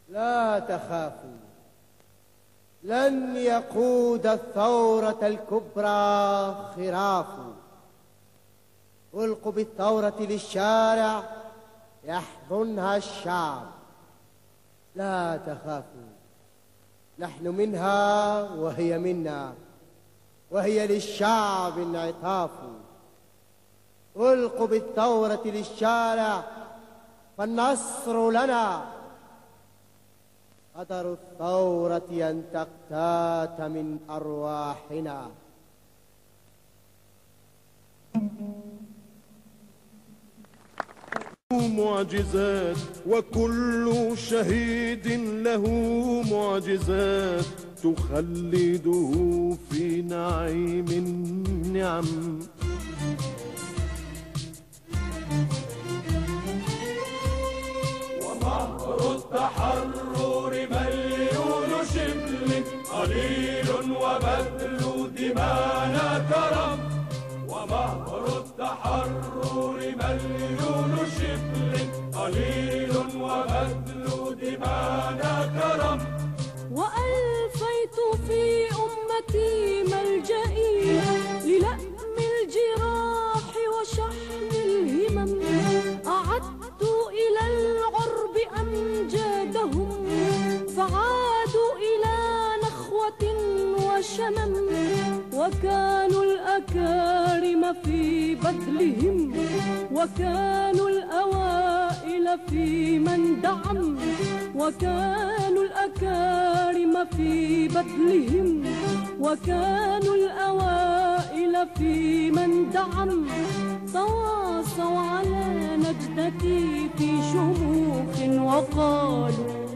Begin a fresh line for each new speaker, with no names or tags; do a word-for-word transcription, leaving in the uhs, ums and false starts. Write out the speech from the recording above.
لا تخافوا، لن يقود الثورة الكبرى خراف. ألقوا بالثورة للشارع يحضنها الشعب. لا تخافوا، نحن منها وهي منا، وهي للشعب انعطاف. ألقوا بالثورة للشارع فالنصر لنا. قدر الثورة أن تقتات من أرواحنا.
معجزات وكل شهيد له معجزات تخلده في نعيم النعم.
ومهر التحرر مليون شبل قليل وبذل دمانا كرم. ومهر التحرر مليون شبل قليل وبذل دمانا كرم.
وألفيت في أمتي ملجئي للأم الجراح وشحن الهمم. أعدت إلى العرب أمجادهم فعادوا إلى نخوة وشمم. وكانوا الأكارم في بذلهم وكانوا الأوائل في من دعم. وكانوا الأكارم في بذلهم وكانوا الأوائل في من دعم. تواصوا على نجدتي في شموخ وقالوا